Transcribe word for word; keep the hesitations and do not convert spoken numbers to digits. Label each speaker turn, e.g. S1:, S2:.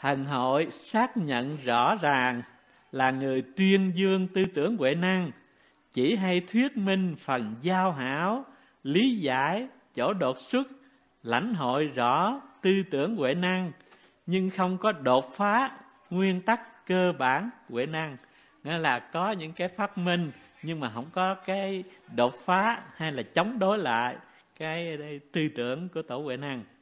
S1: Thần hội xác nhận rõ ràng là người tuyên dương tư tưởng Huệ năng, chỉ hay thuyết minh phần giao hảo, lý giải chỗ đột xuất, lãnh hội rõ tư tưởng Huệ năng, nhưng không có đột phá nguyên tắc cơ bản Huệ năng. Nghĩa là có những cái phát minh nhưng mà không có cái đột phá hay là chống đối lại cái tư tưởng của tổ Huệ năng.